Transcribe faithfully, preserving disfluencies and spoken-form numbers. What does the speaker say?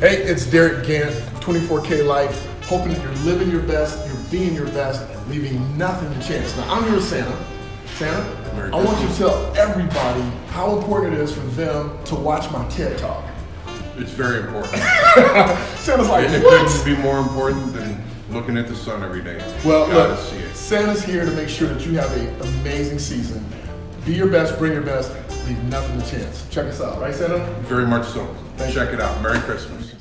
Hey, it's Derick Gant, twenty-four K Life, hoping that you're living your best, you're being your best, and leaving nothing to chance. Now, I'm here with Santa. Santa, Merry I want you to Christmas. tell everybody how important it is for them to watch my TED Talk. It's very important. Santa's like, It what? couldn't be more important than looking at the sun every day. Well, Gotta look, see it. Santa's here to make sure that you have an amazing season. Be your best, bring your best, leave nothing to chance. Check us out, right, Santa? Very much so. Thank Check it out. Merry Christmas.